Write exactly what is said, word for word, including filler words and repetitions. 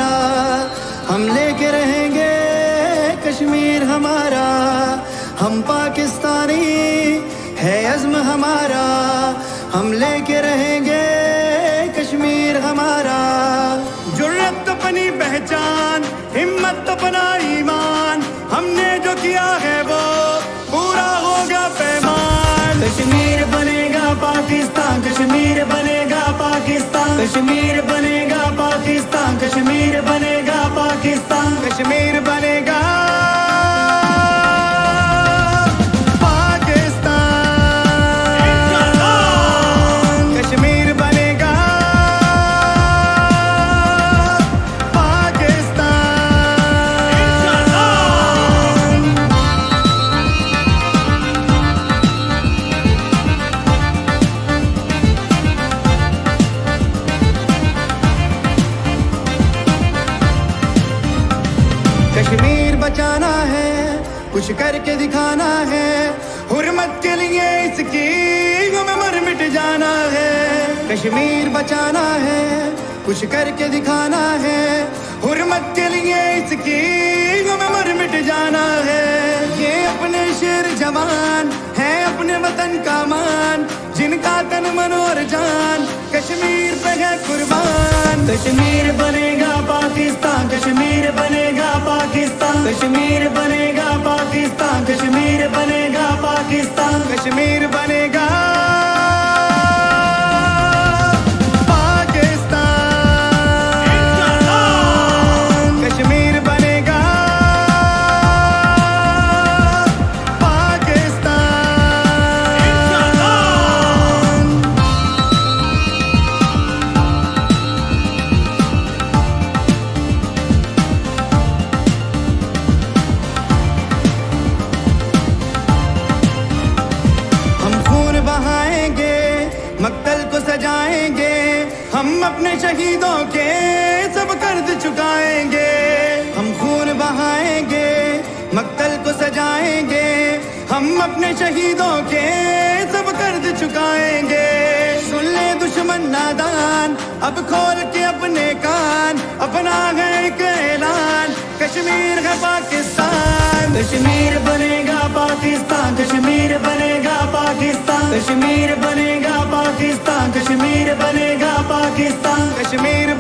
हम लेके रहेंगे कश्मीर हमारा, हम पाकिस्तानी है अज़्म हमारा, हम लेके रहेंगे कश्मीर हमारा। जुर्रत अपनी पहचान, हिम्मत अपना ईमान, हमने जो किया है वो पूरा होगा पैमान। कश्मीर बनेगा पाकिस्तान, कश्मीर बनेगा पाकिस्तान, कश्मीर बनेगा पाकिस्तान, कश्मीर बनेगा पाकिस्तान, कश्मीर बनेगा कश्मीर बचाना है, कुछ करके दिखाना है, हुर्मत के लिए इसकी हमें मर मिट जाना है। कश्मीर बचाना है, कुछ करके दिखाना है, हुर्मत के लिए इसकी हमें मर मिट जाना है। ये अपने शेर जवान है, अपने वतन का मान, जिनका तन मन और जान कश्मीर पे है कुर्बान। कश्मीर बनेगा पाकिस्तान, कश्मीर बनेगा पाकिस्तान, कश्मीर बनेगा पाकिस्तान, कश्मीर बनेगा पाकिस्तान, कश्मीर बनेगा मक्तल को सजाएंगे, हम अपने शहीदों के सब कर्ज चुकाएंगे। हम खून बहाएंगे, मक्तल को सजाएंगे, हम अपने शहीदों के सब कर्ज चुकाएंगे। सुन ले दुश्मन नादान, अब खोल के अपने कान, अपना है एक ऐलान, कश्मीर है पाकिस्तान। कश्मीर बनेगा पाकिस्तान, कश्मीर बनेगा पाकिस्तान, कश्मीर बनेगा पाकिस्तान, कश्मीर बनेगा पाकिस्तान, कश्मीर